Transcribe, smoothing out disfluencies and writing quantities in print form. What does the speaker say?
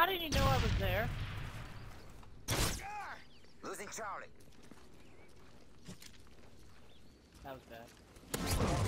didn't you know I was there? Losing Charlie. That was bad.